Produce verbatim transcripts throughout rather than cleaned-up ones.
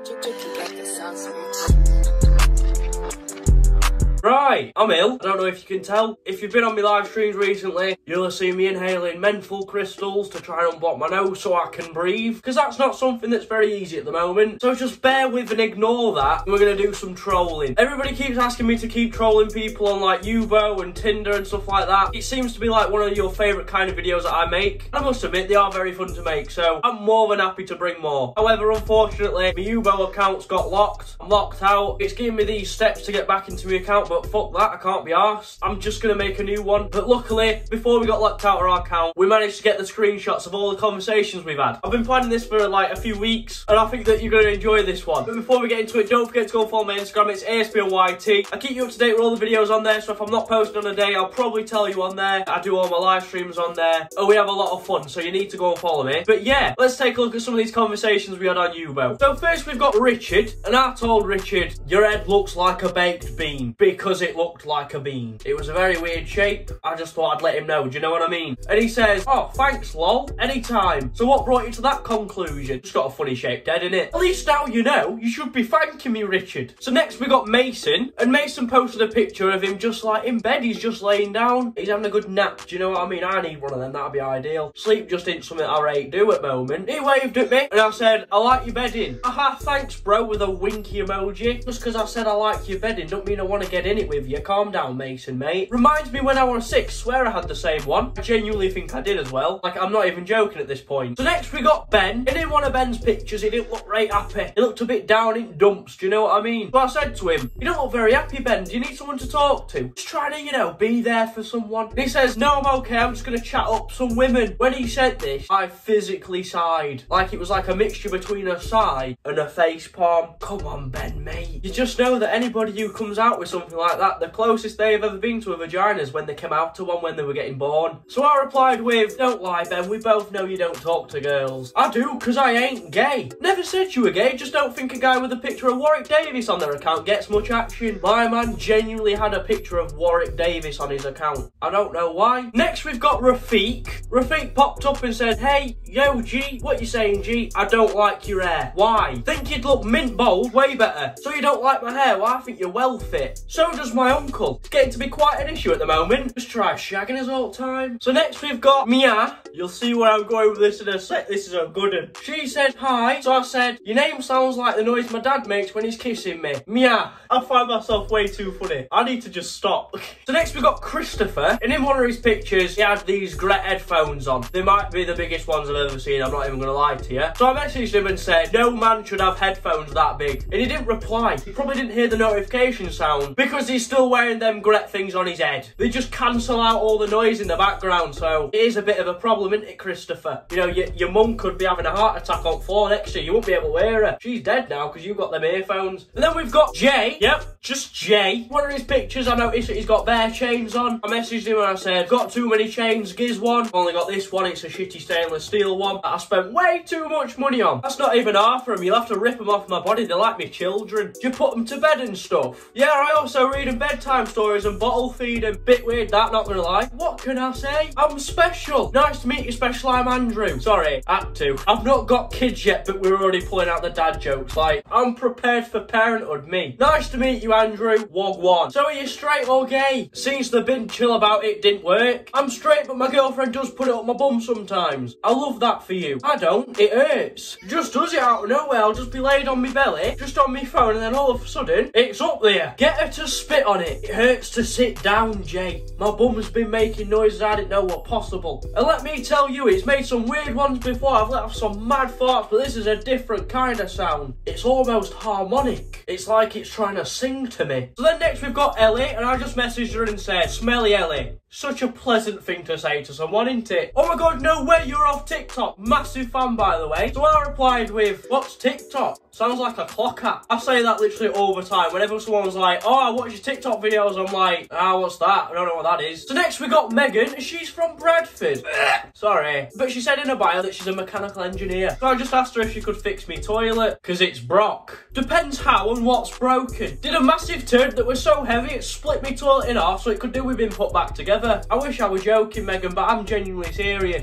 Right, I'm ill. I don't know if you can tell. If you've been on my live streams recently, you'll have seen me inhaling menthol crystals to try and unblock my nose so I can breathe. Because that's not something that's very easy at the moment. So just bear with and ignore that. And we're going to do some trolling. Everybody keeps asking me to keep trolling people on like Yubo and Tinder and stuff like that. It seems to be like one of your favourite kind of videos that I make. I must admit, they are very fun to make. So I'm more than happy to bring more. However, unfortunately, my Yubo account's got locked. I'm locked out. It's giving me these steps to get back into my account, but fuck that, I can't be arsed. I'm just going to make a new one. But luckily, before we got locked out of our account, we managed to get the screenshots of all the conversations we've had. I've been planning this for like a few weeks, and I think that you're going to enjoy this one. But before we get into it, don't forget to go follow my Instagram. It's A S B O Y T. I keep you up to date with all the videos on there, so if I'm not posting on a day, I'll probably tell you on there. I do all my live streams on there. Oh, we have a lot of fun, so you need to go and follow me. But yeah, let's take a look at some of these conversations we had on Yubo. So first we've got Richard, and I told Richard, your head looks like a baked bean, because it looked like a bean. It was a very weird shape. I just thought I'd let him know, do you know what I mean? And he says, oh, thanks lol, anytime. So what brought you to that conclusion? Just got a funny shaped head, innit? At least now you know, you should be thanking me, Richard. So next we got Mason, and Mason posted a picture of him just like in bed, he's just laying down. He's having a good nap, do you know what I mean? I need one of them, that'd be ideal. Sleep just ain't something I rate do at the moment. He waved at me, and I said, I like your bedding. Aha, thanks bro, with a winky emoji. Just because I said I like your bedding don't mean I want to get in it with you. Calm down, Mason, mate. Reminds me when I was six, swear I had the same one. I genuinely think I did as well. Like, I'm not even joking at this point. So next we got Ben. And in one of Ben's pictures, he didn't look right happy. He looked a bit down in dumps, do you know what I mean? So I said to him, you don't look very happy, Ben. Do you need someone to talk to? Just trying to, you know, be there for someone. And he says, no, I'm okay. I'm just going to chat up some women. When he said this, I physically sighed. Like it was like a mixture between a sigh and a face palm. Come on, Ben, mate. You just know that anybody who comes out with something like that, the closest they've ever been to a vagina is when they came out to one when they were getting born. So I replied with, don't lie, Ben. We both know you don't talk to girls. I do, because I ain't gay. Never said you were gay. Just don't think a guy with a picture of Warwick Davis on their account gets much action. My man genuinely had a picture of Warwick Davis on his account. I don't know why. Next we've got Rafiq. Rafiq popped up and said, hey, yo, G, what you saying, G? I don't like your hair. Why? Think you'd look mint bold way better. So you don't like my hair? Well, I think you're well fit. So does my uncle. It's getting to be quite an issue at the moment. Just try shagging us all the time. So next we've got Mia. You'll see where I'm going with this in a sec. This is a good one. She said hi. So I said, your name sounds like the noise my dad makes when he's kissing me. Mia. I find myself way too funny. I need to just stop. So next we've got Christopher. And in one of his pictures, he had these Gret headphones on. They might be the biggest ones I've ever seen. I'm not even going to lie to you. So I messaged him and said, no man should have headphones that big. And he didn't reply. He probably didn't hear the notification sound because he's still wearing them Gret things on his head. They just cancel out all the noise in the background. So it is a bit of a problem, isn't it, Christopher? You know, your, your mum could be having a heart attack on floor next to you. You won't be able to hear her. She's dead now because you've got them earphones. And then we've got Jay. Yep, just Jay. One of his pictures, I noticed that he's got bare chains on. I messaged him and I said, got too many chains, giz one. I've only got this one. It's a shitty stainless steel one that I spent way too much money on. That's not even half of them. You'll have to rip them off my body. They're like me children. Do you put them to bed and stuff? Yeah, I also read them bedtime stories and bottle feed them. Bit weird that, not gonna lie. What can I say? I'm special. Nice to meet you, Special. I'm Andrew. Sorry, had to. I've not got kids yet, but we're already pulling out the dad jokes. Like, I'm prepared for parenthood, me. Nice to meet you, Andrew. Wagwan. So are you straight or gay? Seems the been chill about it didn't work. I'm straight, but my girlfriend does put it up my bum sometimes. I love that for you. I don't. It hurts. She just does it out of nowhere. I'll just be laid on my belly, just on my phone, and then all of a sudden, it's up there. Get her to spit on it. It hurts to sit down, Jay. My bum's been making noises I didn't know were possible. And let me tell you, it's made some weird ones before. I've let off some mad farts, but this is a different kind of sound. It's almost harmonic. It's like it's trying to sing to me. So then next we've got Ellie, and I just messaged her and said, smelly Ellie. Such a pleasant thing to say to someone, isn't it? Oh my god, no way, you're off TikTok. Massive fan, by the way. So I replied with, what's TikTok? Sounds like a clock app. I say that literally all the time. Whenever someone's like, oh, I watch your TikTok videos, I'm like, ah, what's that? I don't know what that is. So next we got Megan, and she's from Bradford. Sorry. But she said in her bio that she's a mechanical engineer. So I just asked her if she could fix me toilet, because it's Brock. Depends how and what's broken. Did a massive turd that was so heavy it split me toilet in half so it could do with being put back together. I wish I was joking, Megan, but I'm genuinely serious.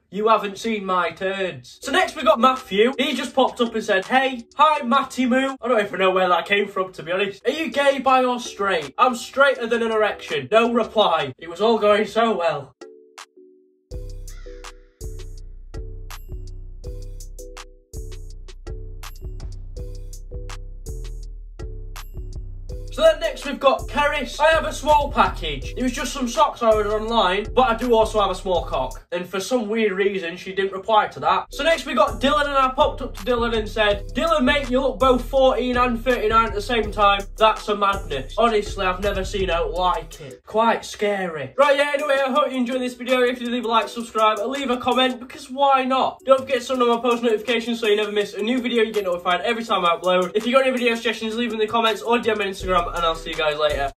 You haven't seen my turds. So next we got Matthew. He just popped up and said, hey, hi Matty Moo. I don't even know where that came from, to be honest. Are you gay, bi or straight? I'm straighter than an erection. No reply. It was all going so well. So then next we've got Keris. I have a small package. It was just some socks I ordered online, but I do also have a small cock. And for some weird reason, she didn't reply to that. So next we got Dylan, and I popped up to Dylan and said, Dylan mate, you look both fourteen and thirty-nine at the same time. That's a madness. Honestly, I've never seen out like it. Quite scary. Right, yeah, anyway, I hope you enjoyed this video. If you leave a like, subscribe, and leave a comment, because why not? Don't forget to turn on my post notifications so you never miss a new video. You get notified every time I upload. If you got any video suggestions, leave them in the comments or D M me on Instagram, and I'll see you guys later.